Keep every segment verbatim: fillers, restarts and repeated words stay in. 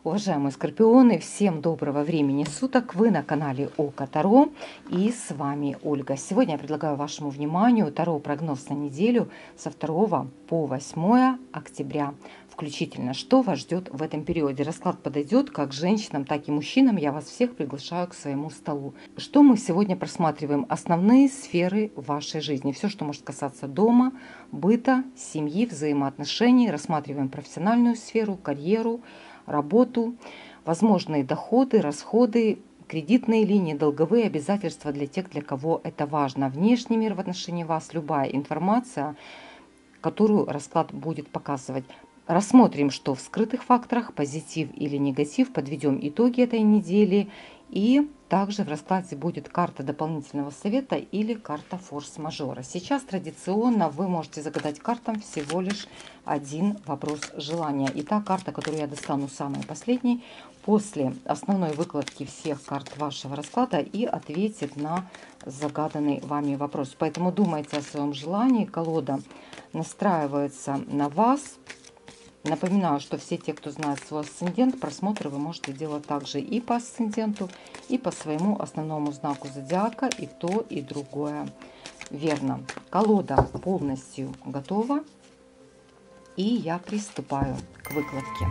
Уважаемые скорпионы, всем доброго времени суток! Вы на канале Око Таро, и с вами Ольга. Сегодня я предлагаю вашему вниманию Таро прогноз на неделю со второго по восьмое октября включительно. Что вас ждет в этом периоде? Расклад подойдет как женщинам, так и мужчинам. Я вас всех приглашаю к своему столу. Что мы сегодня просматриваем? Основные сферы вашей жизни. Все, что может касаться дома, быта, семьи, взаимоотношений. Рассматриваем профессиональную сферу, карьеру, работу, возможные доходы, расходы, кредитные линии, долговые обязательства для тех, для кого это важно. Внешний мир в отношении вас, любая информация, которую расклад будет показывать. Рассмотрим, что в скрытых факторах, позитив или негатив, подведем итоги этой недели. И также в раскладе будет карта дополнительного совета или карта форс-мажора. Сейчас традиционно вы можете загадать картам всего лишь один вопрос желания. И та карта, которую я достану самой последней, после основной выкладки всех карт вашего расклада и ответит на загаданный вами вопрос. Поэтому думайте о своем желании. Колода настраивается на вас. Напоминаю, что все те, кто знает свой асцендент, просмотры вы можете делать также и по асценденту, и по своему основному знаку зодиака, и то, и другое верно. Колода полностью готова, и я приступаю к выкладке.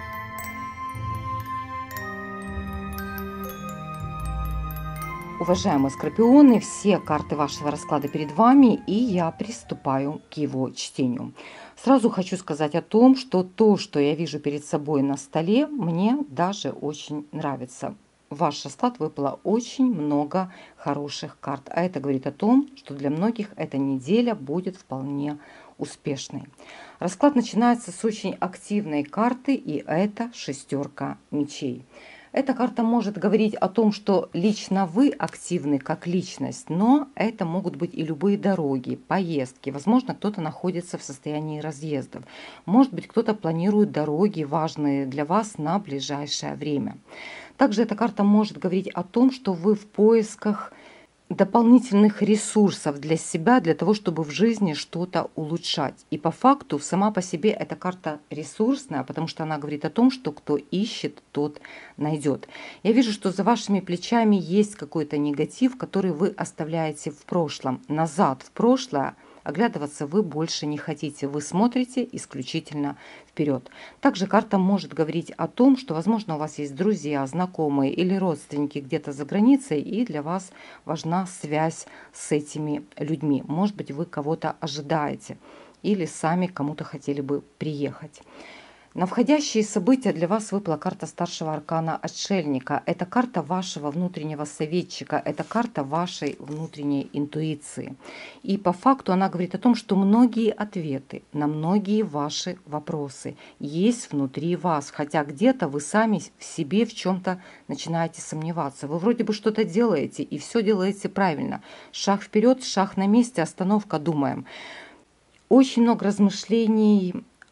Уважаемые скорпионы, все карты вашего расклада перед вами, и я приступаю к его чтению. Сразу хочу сказать о том, что то, что я вижу перед собой на столе, мне даже очень нравится. В ваш расклад выпало очень много хороших карт, а это говорит о том, что для многих эта неделя будет вполне успешной. Расклад начинается с очень активной карты, и это шестерка мечей. Эта карта может говорить о том, что лично вы активны как личность, но это могут быть и любые дороги, поездки. Возможно, кто-то находится в состоянии разъездов. Может быть, кто-то планирует дороги, важные для вас на ближайшее время. Также эта карта может говорить о том, что вы в поисках дополнительных ресурсов для себя, для того, чтобы в жизни что-то улучшать. И по факту сама по себе эта карта ресурсная, потому что она говорит о том, что кто ищет, тот найдет. Я вижу, что за вашими плечами есть какой-то негатив, который вы оставляете в прошлом, назад в прошлое. Оглядываться вы больше не хотите, вы смотрите исключительно вперед. Также карта может говорить о том, что, возможно, у вас есть друзья, знакомые или родственники где-то за границей, и для вас важна связь с этими людьми. Может быть, вы кого-то ожидаете или сами кому-то хотели бы приехать. На входящие события для вас выпала карта старшего аркана Отшельника. Это карта вашего внутреннего советчика, это карта вашей внутренней интуиции. И по факту она говорит о том, что многие ответы на многие ваши вопросы есть внутри вас, хотя где-то вы сами в себе в чем-то начинаете сомневаться. Вы вроде бы что-то делаете и все делаете правильно. Шаг вперед, шаг на месте, остановка, думаем. Очень много размышлений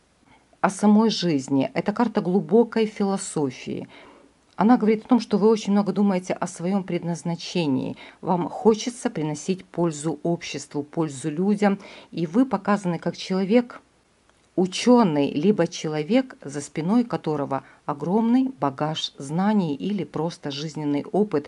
о самой жизни. Это карта глубокой философии. Она говорит о том, что вы очень много думаете о своем предназначении. Вам хочется приносить пользу обществу, пользу людям. И вы показаны как человек, ученый, либо человек, за спиной которого огромный багаж знаний или просто жизненный опыт.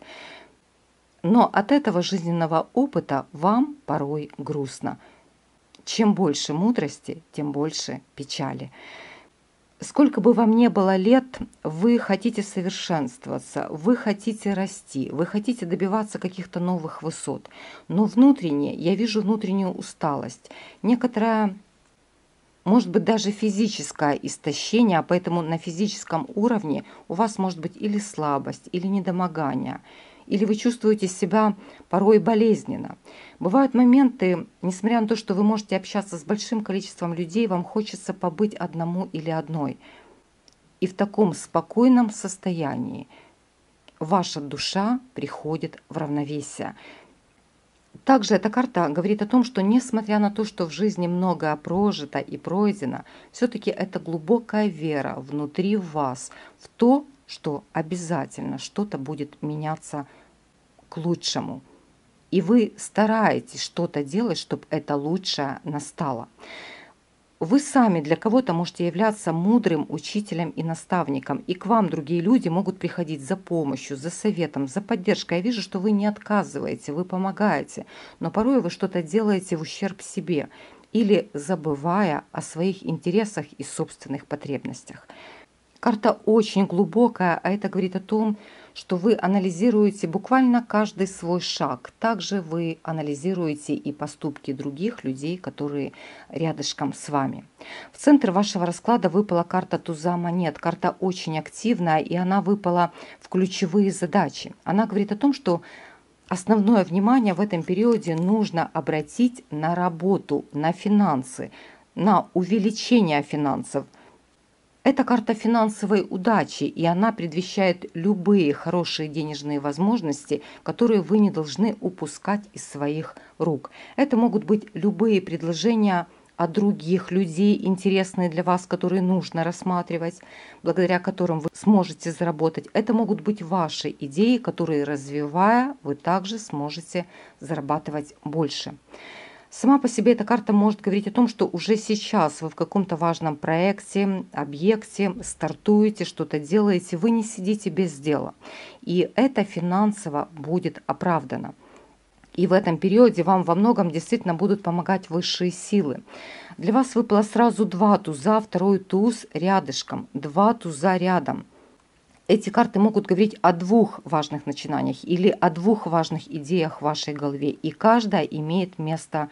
Но от этого жизненного опыта вам порой грустно. Чем больше мудрости, тем больше печали. Сколько бы вам ни было лет, вы хотите совершенствоваться, вы хотите расти, вы хотите добиваться каких-то новых высот. Но внутренне, я вижу внутреннюю усталость, некоторое, может быть, даже физическое истощение, а поэтому на физическом уровне у вас может быть или слабость, или недомогание, или вы чувствуете себя порой болезненно. Бывают моменты, несмотря на то, что вы можете общаться с большим количеством людей, вам хочется побыть одному или одной. И в таком спокойном состоянии ваша душа приходит в равновесие. Также эта карта говорит о том, что несмотря на то, что в жизни многое прожито и пройдено, все-таки это глубокая вера внутри вас в то, что обязательно что-то будет меняться к лучшему. И вы стараетесь что-то делать, чтобы это лучшее настало. Вы сами для кого-то можете являться мудрым учителем и наставником, и к вам другие люди могут приходить за помощью, за советом, за поддержкой. Я вижу, что вы не отказываете, вы помогаете, но порой вы что-то делаете в ущерб себе или забывая о своих интересах и собственных потребностях. Карта очень глубокая, а это говорит о том, что вы анализируете буквально каждый свой шаг. Также вы анализируете и поступки других людей, которые рядышком с вами. В центр вашего расклада выпала карта туза монет. Карта очень активная, и она выпала в ключевые задачи. Она говорит о том, что основное внимание в этом периоде нужно обратить на работу, на финансы, на увеличение финансов. Это карта финансовой удачи, и она предвещает любые хорошие денежные возможности, которые вы не должны упускать из своих рук. Это могут быть любые предложения от других людей, интересные для вас, которые нужно рассматривать, благодаря которым вы сможете заработать. Это могут быть ваши идеи, которые, развивая, вы также сможете зарабатывать больше. Сама по себе эта карта может говорить о том, что уже сейчас вы в каком-то важном проекте, объекте стартуете, что-то делаете, вы не сидите без дела. И это финансово будет оправдано. И в этом периоде вам во многом действительно будут помогать высшие силы. Для вас выпало сразу два туза, второй туз рядышком, два туза рядом. Эти карты могут говорить о двух важных начинаниях или о двух важных идеях в вашей голове, и каждая имеет место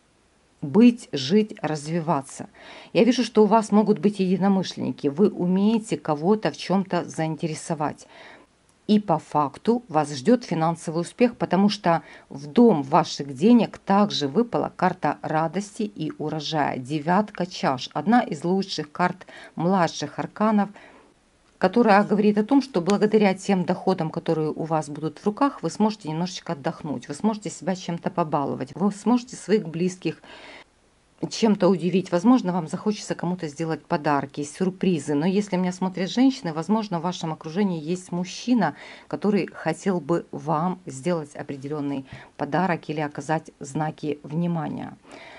быть, жить, развиваться. Я вижу, что у вас могут быть единомышленники, вы умеете кого-то в чем-то заинтересовать. И по факту вас ждет финансовый успех, потому что в дом ваших денег также выпала карта радости и урожая, девятка чаш, одна из лучших карт младших арканов, которая говорит о том, что благодаря тем доходам, которые у вас будут в руках, вы сможете немножечко отдохнуть, вы сможете себя чем-то побаловать, вы сможете своих близких чем-то удивить. Возможно, вам захочется кому-то сделать подарки, сюрпризы. Но если меня смотрят женщины, возможно, в вашем окружении есть мужчина, который хотел бы вам сделать определенный подарок или оказать знаки внимания.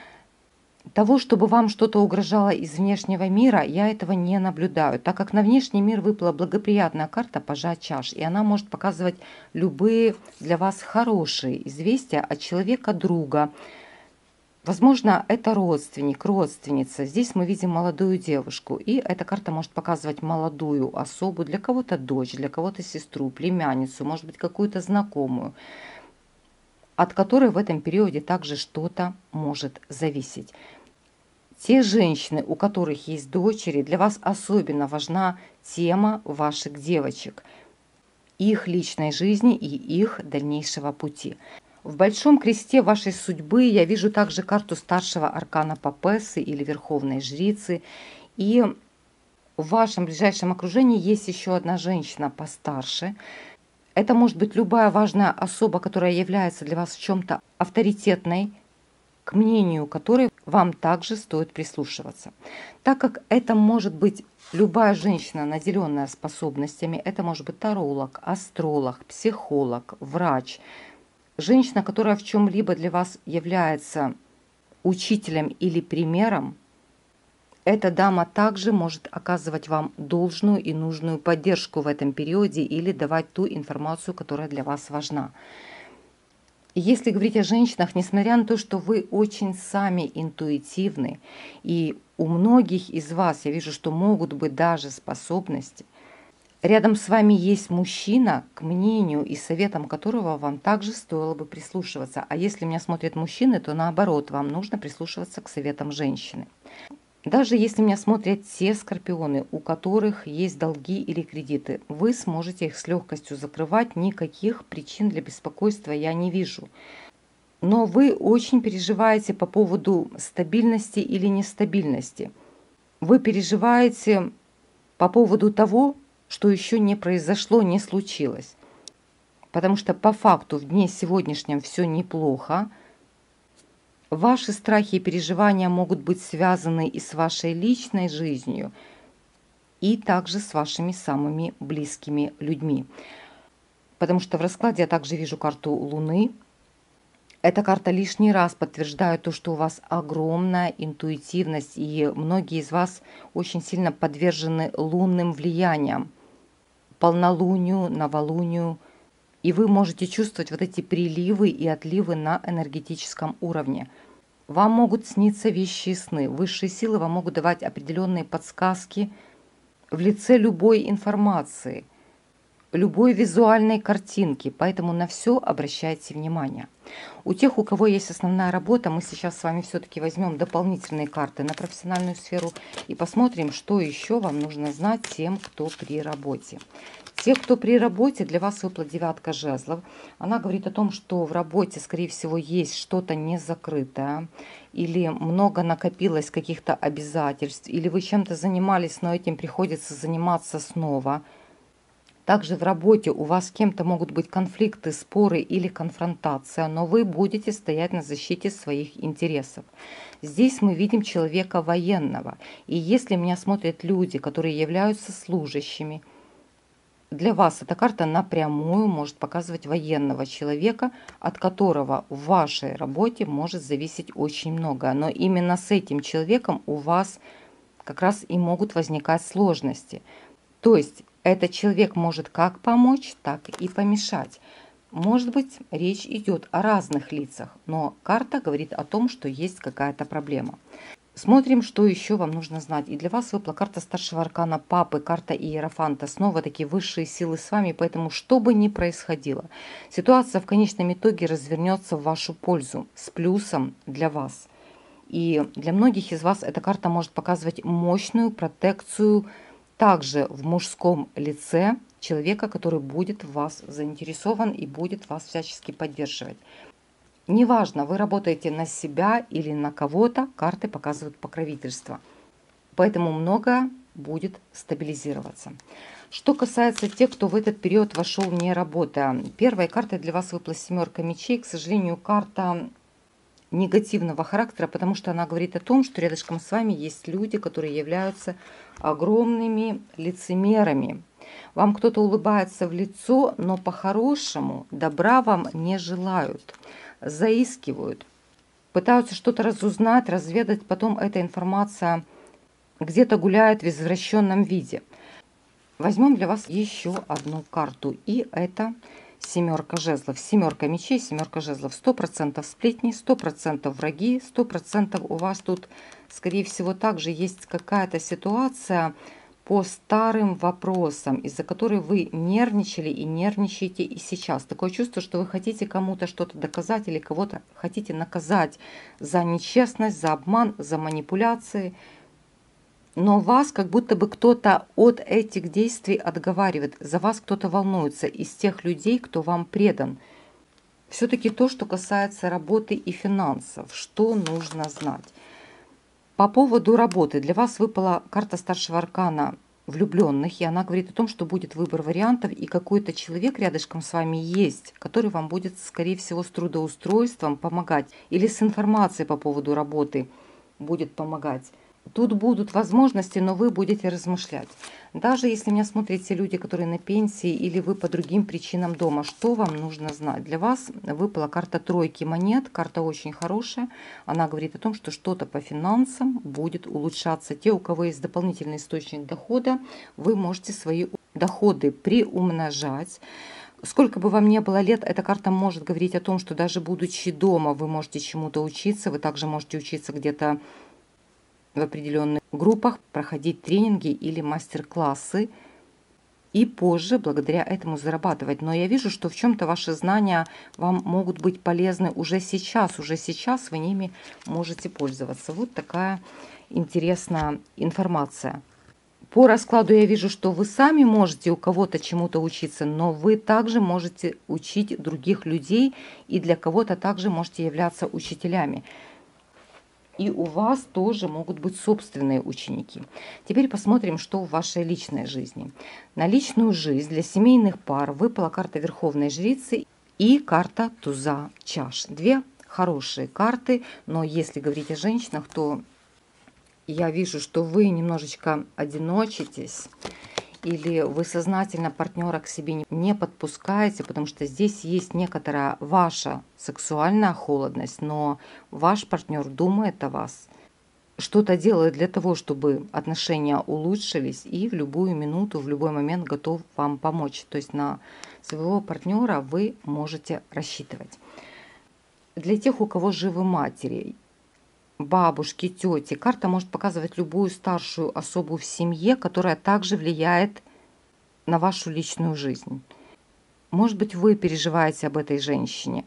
Того, чтобы вам что-то угрожало из внешнего мира, я этого не наблюдаю, так как на внешний мир выпала благоприятная карта пажа чаш, и она может показывать любые для вас хорошие известия от человека-друга. Возможно, это родственник, родственница. Здесь мы видим молодую девушку, и эта карта может показывать молодую особу, для кого-то дочь, для кого-то сестру, племянницу, может быть, какую-то знакомую, от которой в этом периоде также что-то может зависеть. Те женщины, у которых есть дочери, для вас особенно важна тема ваших девочек, их личной жизни и их дальнейшего пути. В большом кресте вашей судьбы я вижу также карту старшего аркана Папессы или Верховной Жрицы. И в вашем ближайшем окружении есть еще одна женщина постарше. Это может быть любая важная особа, которая является для вас в чем-то авторитетной, к мнению которой вам также стоит прислушиваться. Так как это может быть любая женщина, наделенная способностями, это может быть таролог, астролог, психолог, врач, женщина, которая в чем-либо для вас является учителем или примером, эта дама также может оказывать вам должную и нужную поддержку в этом периоде или давать ту информацию, которая для вас важна. Если говорить о женщинах, несмотря на то, что вы очень сами интуитивны, и у многих из вас, я вижу, что могут быть даже способности, рядом с вами есть мужчина, к мнению и советам которого вам также стоило бы прислушиваться. А если меня смотрят мужчины, то наоборот, вам нужно прислушиваться к советам женщины. Даже если меня смотрят те скорпионы, у которых есть долги или кредиты, вы сможете их с легкостью закрывать, никаких причин для беспокойства я не вижу. Но вы очень переживаете по поводу стабильности или нестабильности. Вы переживаете по поводу того, что еще не произошло, не случилось. Потому что по факту в дне сегодняшнем все неплохо. Ваши страхи и переживания могут быть связаны и с вашей личной жизнью, и также с вашими самыми близкими людьми. Потому что в раскладе я также вижу карту Луны. Эта карта лишний раз подтверждает то, что у вас огромная интуитивность, и многие из вас очень сильно подвержены лунным влияниям, полнолунию, новолунию, и вы можете чувствовать вот эти приливы и отливы на энергетическом уровне. Вам могут сниться вещи и сны, высшие силы вам могут давать определенные подсказки в лице любой информации, любой визуальной картинки, поэтому на все обращайте внимание. У тех, у кого есть основная работа, мы сейчас с вами все-таки возьмем дополнительные карты на профессиональную сферу и посмотрим, что еще вам нужно знать тем, кто при работе. Те, кто при работе, для вас выпала девятка жезлов. Она говорит о том, что в работе, скорее всего, есть что-то незакрытое, или много накопилось каких-то обязательств, или вы чем-то занимались, но этим приходится заниматься снова. Также в работе у вас с кем-то могут быть конфликты, споры или конфронтация, но вы будете стоять на защите своих интересов. Здесь мы видим человека военного. И если меня смотрят люди, которые являются служащими, для вас эта карта напрямую может показывать военного человека, от которого в вашей работе может зависеть очень много. Но именно с этим человеком у вас как раз и могут возникать сложности. То есть этот человек может как помочь, так и помешать. Может быть, речь идет о разных лицах, но карта говорит о том, что есть какая-то проблема. Смотрим, что еще вам нужно знать. И для вас выпала карта старшего аркана Папы, карта Иерофанта. Снова такие высшие силы с вами, поэтому что бы ни происходило, ситуация в конечном итоге развернется в вашу пользу, с плюсом для вас. И для многих из вас эта карта может показывать мощную протекцию также в мужском лице человека, который будет в вас заинтересован и будет вас всячески поддерживать. Неважно, вы работаете на себя или на кого-то, карты показывают покровительство. Поэтому многое будет стабилизироваться. Что касается тех, кто в этот период вошел не работая. Первой картой для вас выпала семерка мечей. К сожалению, карта негативного характера, потому что она говорит о том, что рядышком с вами есть люди, которые являются огромными лицемерами. Вам кто-то улыбается в лицо, но по-хорошему добра вам не желают, заискивают, пытаются что-то разузнать, разведать, потом эта информация где-то гуляет в извращенном виде. Возьмем для вас еще одну карту, и это семерка жезлов. Семерка мечей, семерка жезлов. Сто процентов сплетни, сто процентов враги, сто процентов у вас тут, скорее всего, также есть какая-то ситуация по старым вопросам, из-за которой вы нервничали и нервничаете и сейчас. Такое чувство, что вы хотите кому-то что-то доказать или кого-то хотите наказать за нечестность, за обман, за манипуляции. Но вас как будто бы кто-то от этих действий отговаривает. За вас кто-то волнуется из тех людей, кто вам предан. Все-таки то, что касается работы и финансов, что нужно знать. По поводу работы для вас выпала карта старшего аркана влюбленных, и она говорит о том, что будет выбор вариантов, и какой-то человек рядышком с вами есть, который вам будет, скорее всего, с трудоустройством помогать или с информацией по поводу работы будет помогать. Тут будут возможности, но вы будете размышлять. Даже если меня смотрят те люди, которые на пенсии, или вы по другим причинам дома, что вам нужно знать? Для вас выпала карта тройки монет, карта очень хорошая. Она говорит о том, что что-то по финансам будет улучшаться. Те, у кого есть дополнительный источник дохода, вы можете свои доходы приумножать. Сколько бы вам ни было лет, эта карта может говорить о том, что даже будучи дома, вы можете чему-то учиться. Вы также можете учиться где-то в определенных группах, проходить тренинги или мастер-классы и позже благодаря этому зарабатывать. Но я вижу, что в чем-то ваши знания вам могут быть полезны уже сейчас. Уже сейчас вы ними можете пользоваться. Вот такая интересная информация. По раскладу я вижу, что вы сами можете у кого-то чему-то учиться, но вы также можете учить других людей и для кого-то также можете являться учителями. И у вас тоже могут быть собственные ученики. Теперь посмотрим, что в вашей личной жизни. На личную жизнь для семейных пар выпала карта Верховной Жрицы и карта Туза чаш. Две хорошие карты, но если говорить о женщинах, то я вижу, что вы немножечко одиночитесь. или вы сознательно партнера к себе не- не подпускаете, потому что здесь есть некоторая ваша сексуальная холодность, но ваш партнер думает о вас, что-то делает для того, чтобы отношения улучшились и в любую минуту, в любой момент готов вам помочь. То есть на своего партнера вы можете рассчитывать. Для тех, у кого живы матери, бабушки, тети, карта может показывать любую старшую особу в семье, которая также влияет на вашу личную жизнь. Может быть, вы переживаете об этой женщине.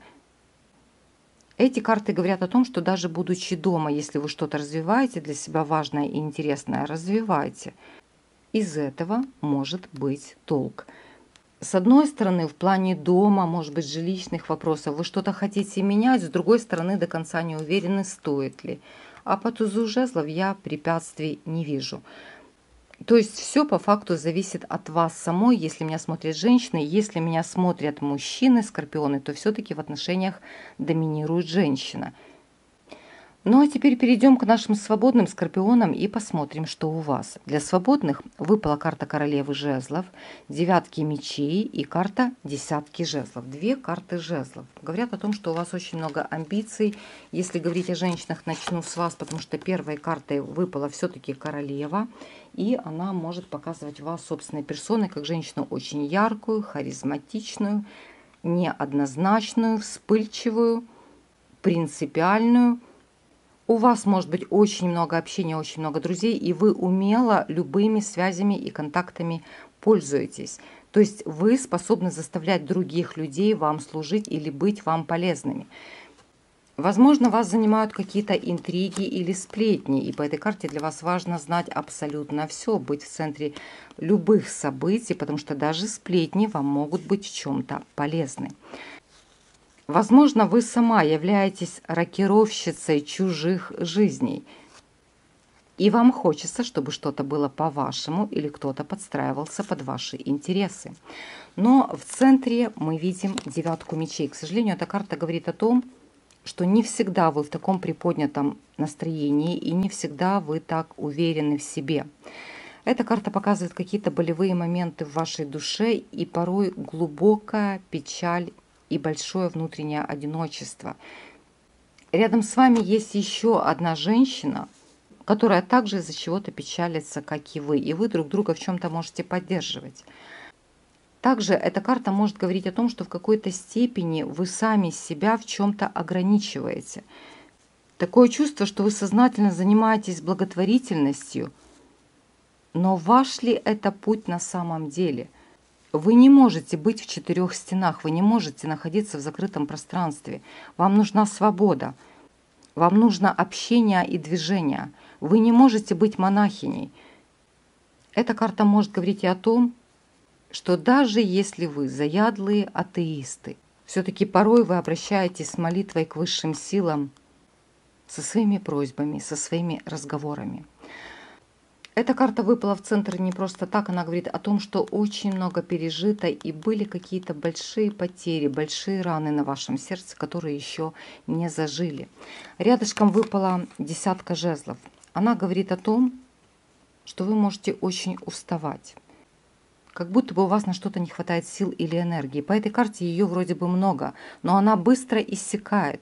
Эти карты говорят о том, что даже будучи дома, если вы что-то развиваете для себя важное и интересное, развивайте. Из этого может быть толк. С одной стороны, в плане дома, может быть, жилищных вопросов, вы что-то хотите менять, с другой стороны, до конца не уверены, стоит ли. А по тузу жезлов я препятствий не вижу. То есть все по факту зависит от вас самой. Если меня смотрят женщины, если меня смотрят мужчины, скорпионы, то все-таки в отношениях доминирует женщина. Ну а теперь перейдем к нашим свободным скорпионам и посмотрим, что у вас. Для свободных выпала карта королевы жезлов, девятки мечей и карта десятки жезлов. Две карты жезлов. Говорят о том, что у вас очень много амбиций. Если говорить о женщинах, начну с вас, потому что первой картой выпала все-таки королева. И она может показывать вас собственной персоной как женщину очень яркую, харизматичную, неоднозначную, вспыльчивую, принципиальную. У вас может быть очень много общения, очень много друзей, и вы умело любыми связями и контактами пользуетесь. То есть вы способны заставлять других людей вам служить или быть вам полезными. Возможно, вас занимают какие-то интриги или сплетни, и по этой карте для вас важно знать абсолютно все, быть в центре любых событий, потому что даже сплетни вам могут быть в чем-то полезны. Возможно, вы сама являетесь рокировщицей чужих жизней, и вам хочется, чтобы что-то было по-вашему или кто-то подстраивался под ваши интересы. Но в центре мы видим девятку мечей. К сожалению, эта карта говорит о том, что не всегда вы в таком приподнятом настроении и не всегда вы так уверены в себе. Эта карта показывает какие-то болевые моменты в вашей душе и порой глубокая печаль и большое внутреннее одиночество. Рядом с вами есть еще одна женщина, которая также из-за чего-то печалится, как и вы, и вы друг друга в чем-то можете поддерживать. Также эта карта может говорить о том, что в какой-то степени вы сами себя в чем-то ограничиваете. Такое чувство, что вы сознательно занимаетесь благотворительностью, но ваш ли это путь на самом деле? Вы не можете быть в четырех стенах, вы не можете находиться в закрытом пространстве. Вам нужна свобода, вам нужно общение и движение. Вы не можете быть монахиней. Эта карта может говорить и о том, что даже если вы заядлые атеисты, все-таки порой вы обращаетесь с молитвой к высшим силам со своими просьбами, со своими разговорами. Эта карта выпала в центр не просто так, она говорит о том, что очень много пережито и были какие-то большие потери, большие раны на вашем сердце, которые еще не зажили. Рядышком выпала десятка жезлов. Она говорит о том, что вы можете очень уставать, как будто бы у вас на что-то не хватает сил или энергии. По этой карте ее вроде бы много, но она быстро иссякает,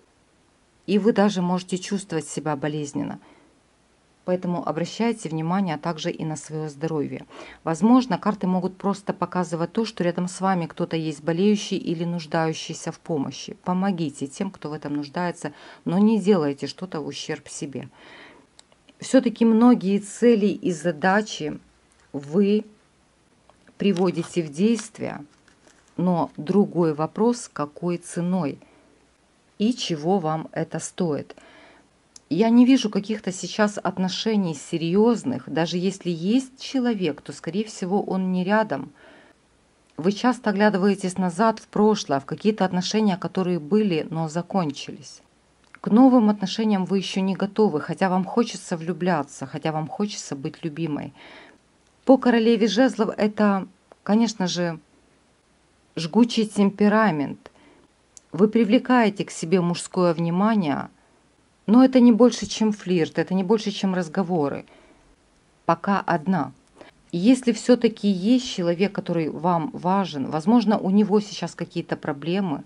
и вы даже можете чувствовать себя болезненно. Поэтому обращайте внимание также и на свое здоровье. Возможно, карты могут просто показывать то, что рядом с вами кто-то есть болеющий или нуждающийся в помощи. Помогите тем, кто в этом нуждается, но не делайте что-то в ущерб себе. Все-таки многие цели и задачи вы приводите в действие, но другой вопрос, какой ценой и чего вам это стоит. Я не вижу каких-то сейчас отношений серьезных. Даже если есть человек, то, скорее всего, он не рядом. Вы часто оглядываетесь назад в прошлое, в какие-то отношения, которые были, но закончились. К новым отношениям вы еще не готовы, хотя вам хочется влюбляться, хотя вам хочется быть любимой. По королеве жезлов это, конечно же, жгучий темперамент. Вы привлекаете к себе мужское внимание, но это не больше, чем флирт, это не больше, чем разговоры. Пока одна. Если все-таки есть человек, который вам важен, возможно, у него сейчас какие-то проблемы,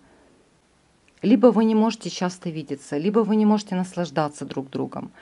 либо вы не можете часто видеться, либо вы не можете наслаждаться друг другом.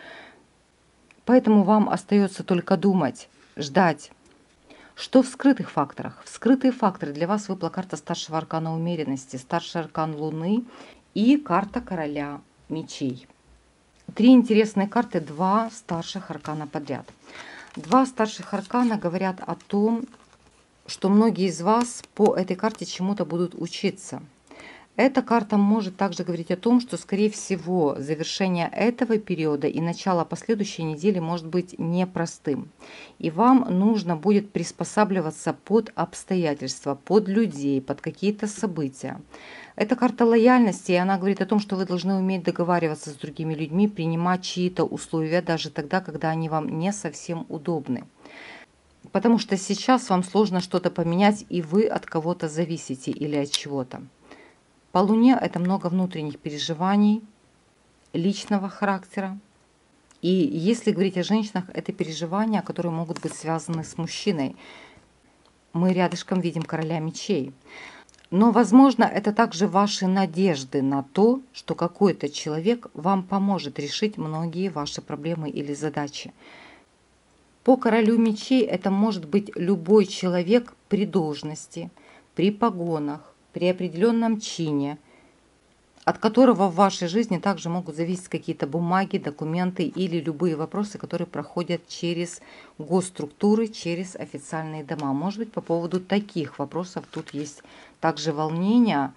Поэтому вам остается только думать, ждать. Что в скрытых факторах? В скрытые факторы для вас выпала карта старшего аркана умеренности, старший аркан Луны и карта короля мечей. Три интересные карты, два старших аркана подряд. Два старших аркана говорят о том, что многие из вас по этой карте чему-то будут учиться. Эта карта может также говорить о том, что, скорее всего, завершение этого периода и начало последующей недели может быть непростым. И вам нужно будет приспосабливаться под обстоятельства, под людей, под какие-то события. Это карта лояльности, и она говорит о том, что вы должны уметь договариваться с другими людьми, принимать чьи-то условия, даже тогда, когда они вам не совсем удобны. Потому что сейчас вам сложно что-то поменять, и вы от кого-то зависите или от чего-то. По Луне это много внутренних переживаний, личного характера. И если говорить о женщинах, это переживания, которые могут быть связаны с мужчиной. Мы рядышком видим короля мечей. Но, возможно, это также ваши надежды на то, что какой-то человек вам поможет решить многие ваши проблемы или задачи. По королю мечей это может быть любой человек при должности, при погонах, при определенном чине, от которого в вашей жизни также могут зависеть какие-то бумаги, документы или любые вопросы, которые проходят через госструктуры, через официальные дома. Может быть, по поводу таких вопросов тут есть также волнения.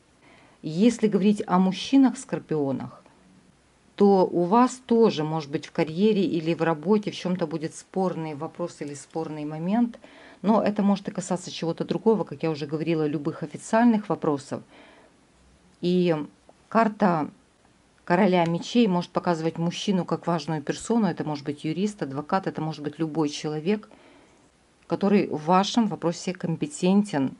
Если говорить о мужчинах-скорпионах, то у вас тоже, может быть, в карьере или в работе в чем-то будет спорный вопрос или спорный момент, но это может и касаться чего-то другого, как я уже говорила, любых официальных вопросов. И карта короля мечей может показывать мужчину как важную персону. Это может быть юрист, адвокат, это может быть любой человек, который в вашем вопросе компетентен.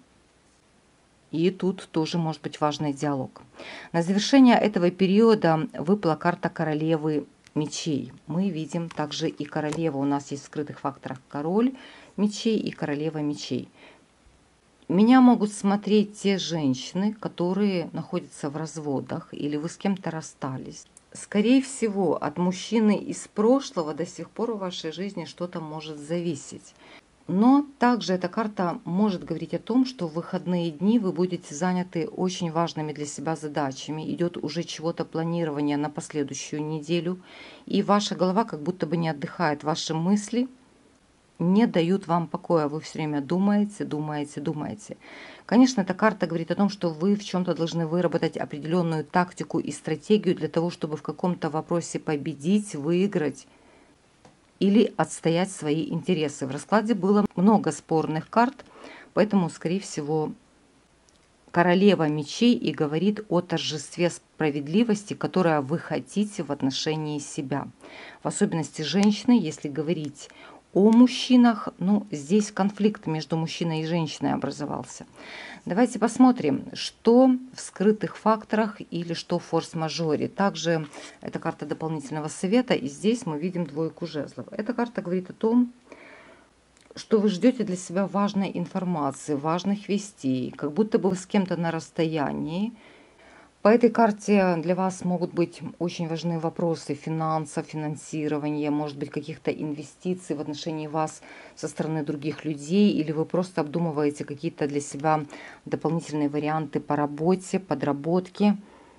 И тут тоже может быть важный диалог. На завершение этого периода выпала карта королевы мечей. Мы видим также и королеву. У нас есть в скрытых факторах король мечей и королева мечей. Меня могут смотреть те женщины, которые находятся в разводах или вы с кем-то расстались. Скорее всего, от мужчины из прошлого до сих пор в вашей жизни что-то может зависеть. Но также эта карта может говорить о том, что в выходные дни вы будете заняты очень важными для себя задачами. Идет уже чего-то планирование на последующую неделю. И ваша голова как будто бы не отдыхает. Ваши мысли не дают вам покоя. Вы все время думаете, думаете, думаете. Конечно, эта карта говорит о том, что вы в чем-то должны выработать определенную тактику и стратегию для того, чтобы в каком-то вопросе победить, выиграть или отстоять свои интересы. В раскладе было много спорных карт, поэтому, скорее всего, королева мечей и говорит о торжестве справедливости, которое вы хотите в отношении себя. В особенности женщины, если говорить о мужчинах, ну, здесь конфликт между мужчиной и женщиной образовался. Давайте посмотрим, что в скрытых факторах или что в форс-мажоре. Также это карта дополнительного совета, и здесь мы видим двойку жезлов. Эта карта говорит о том, что вы ждете для себя важной информации, важных вестей, как будто бы вы с кем-то на расстоянии. По этой карте для вас могут быть очень важны вопросы финансов, финансирования, может быть, каких-то инвестиций в отношении вас со стороны других людей, или вы просто обдумываете какие-то для себя дополнительные варианты по работе, подработке.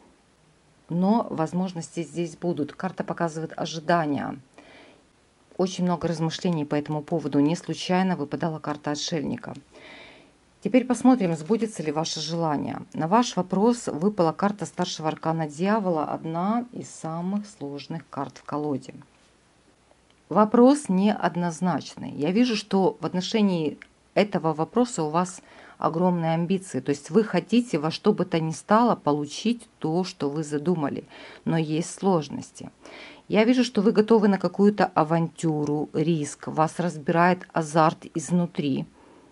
Но возможности здесь будут. Карта показывает ожидания. Очень много размышлений по этому поводу. Не случайно выпадала карта отшельника. Теперь посмотрим, сбудется ли ваше желание. На ваш вопрос выпала карта старшего аркана дьявола, одна из самых сложных карт в колоде. Вопрос неоднозначный. Я вижу, что в отношении этого вопроса у вас огромные амбиции. То есть вы хотите во что бы то ни стало получить то, что вы задумали. Но есть сложности. Я вижу, что вы готовы на какую-то авантюру, риск. Вас разбирает азарт изнутри.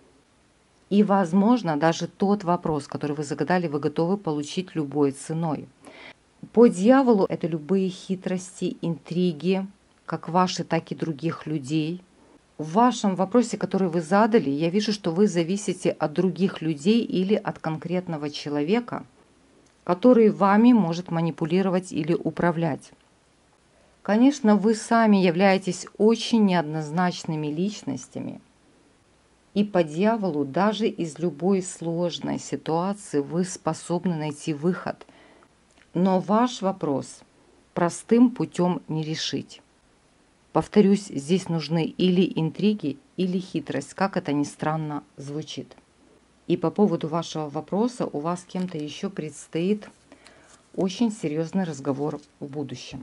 И, возможно, даже тот вопрос, который вы загадали, вы готовы получить любой ценой. По дьяволу это любые хитрости, интриги, как ваши, так и других людей. В вашем вопросе, который вы задали, я вижу, что вы зависите от других людей или от конкретного человека, который вами может манипулировать или управлять. Конечно, вы сами являетесь очень неоднозначными личностями, и по дьяволу даже из любой сложной ситуации вы способны найти выход. Но ваш вопрос простым путем не решить. Повторюсь, здесь нужны или интриги, или хитрость, как это ни странно звучит. И по поводу вашего вопроса у вас с кем-то еще предстоит очень серьезный разговор в будущем.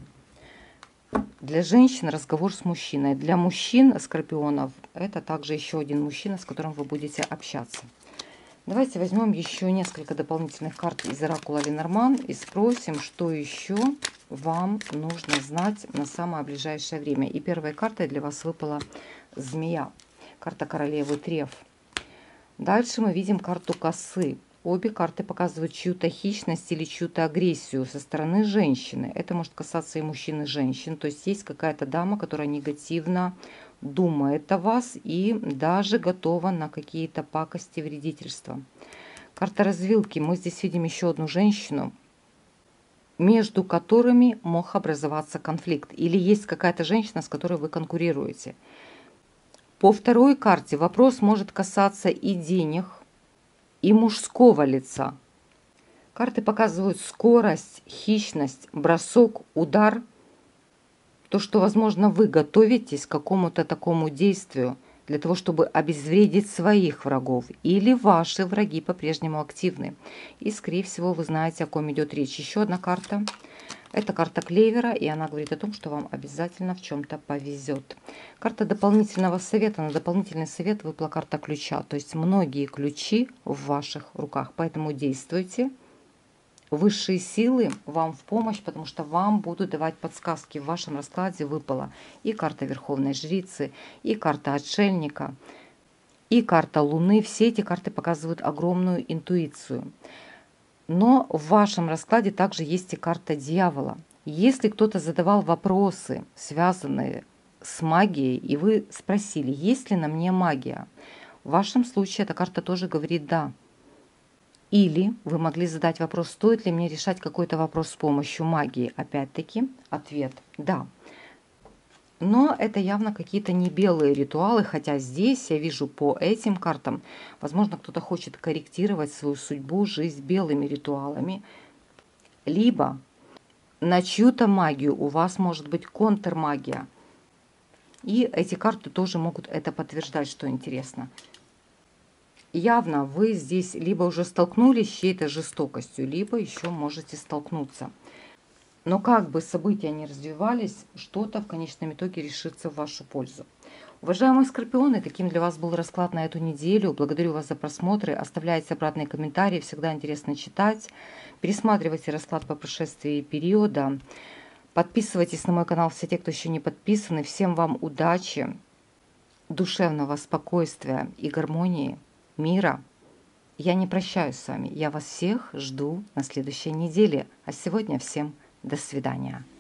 Для женщин разговор с мужчиной. Для мужчин, скорпионов, это также еще один мужчина, с которым вы будете общаться. Давайте возьмем еще несколько дополнительных карт из оракула Ленорман и спросим, что еще вам нужно знать на самое ближайшее время. И первой картой для вас выпала змея. Карта королевы Треф. Дальше мы видим карту косы. Обе карты показывают чью-то хищность или чью-то агрессию со стороны женщины. Это может касаться и мужчин, и женщин. То есть есть какая-то дама, которая негативно думает о вас и даже готова на какие-то пакости, вредительства. Карта развилки. Мы здесь видим еще одну женщину, между которыми мог образоваться конфликт. Или есть какая-то женщина, с которой вы конкурируете. По второй карте вопрос может касаться и денег, и мужского лица. Карты показывают скорость, хищность, бросок, удар. То, что, возможно, вы готовитесь к какому-то такому действию для того, чтобы обезвредить своих врагов. Или ваши враги по-прежнему активны. И, скорее всего, вы знаете, о ком идет речь. Еще одна карта. Это карта клевера, и она говорит о том, что вам обязательно в чем-то повезет. Карта дополнительного совета. На дополнительный совет выпала карта ключа. То есть многие ключи в ваших руках. Поэтому действуйте. Высшие силы вам в помощь, потому что вам будут давать подсказки. В вашем раскладе выпала и карта Верховной Жрицы, и карта Отшельника, и карта Луны. Все эти карты показывают огромную интуицию. Но в вашем раскладе также есть и карта Дьявола. Если кто-то задавал вопросы, связанные с магией, и вы спросили, есть ли на мне магия, в вашем случае эта карта тоже говорит «да». Или вы могли задать вопрос, стоит ли мне решать какой-то вопрос с помощью магии. Опять-таки, ответ «да». Но это явно какие-то не белые ритуалы, хотя здесь я вижу по этим картам, возможно, кто-то хочет корректировать свою судьбу, жизнь белыми ритуалами. Либо на чью-то магию у вас может быть контрмагия. И эти карты тоже могут это подтверждать, что интересно. Явно вы здесь либо уже столкнулись с чьей-то жестокостью, либо еще можете столкнуться. Но как бы события ни развивались, что-то в конечном итоге решится в вашу пользу. Уважаемые скорпионы, таким для вас был расклад на эту неделю. Благодарю вас за просмотры. Оставляйте обратные комментарии, всегда интересно читать. Пересматривайте расклад по прошествии периода. Подписывайтесь на мой канал, все те, кто еще не подписаны. Всем вам удачи, душевного спокойствия и гармонии. Мира. Я не прощаюсь с вами. Я вас всех жду на следующей неделе. А сегодня всем до свидания.